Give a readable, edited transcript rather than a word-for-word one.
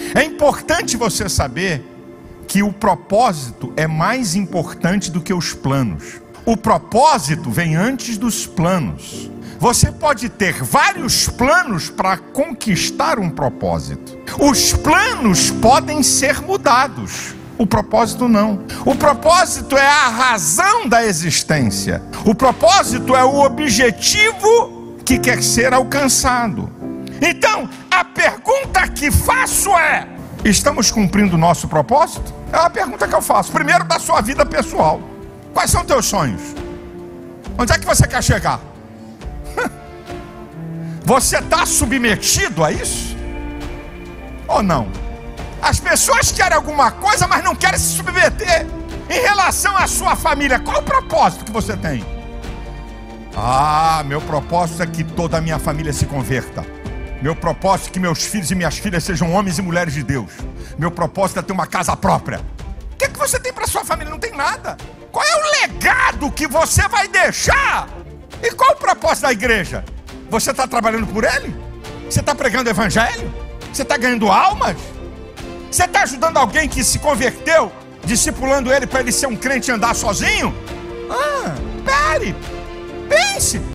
É importante você saber que o propósito é mais importante do que os planos. O propósito vem antes dos planos. Você pode ter vários planos para conquistar um propósito. Os planos podem ser mudados. O propósito não. O propósito é a razão da existência. O propósito é o objetivo que quer ser alcançado. Então, a pergunta que faço é: estamos cumprindo o nosso propósito? É uma pergunta que eu faço. Primeiro, da sua vida pessoal. Quais são teus sonhos? Onde é que você quer chegar? Você está submetido a isso? Ou não? As pessoas querem alguma coisa, mas não querem se submeter. Em relação à sua família, qual o propósito que você tem? Meu propósito é que toda a minha família se converta. Meu propósito é que meus filhos e minhas filhas sejam homens e mulheres de Deus. Meu propósito é ter uma casa própria. O que é que você tem para sua família? Não tem nada. Qual é o legado que você vai deixar? E qual o propósito da igreja? Você está trabalhando por ele? Você está pregando o evangelho? Você está ganhando almas? Você está ajudando alguém que se converteu, discipulando ele para ele ser um crente e andar sozinho? Pare, pense.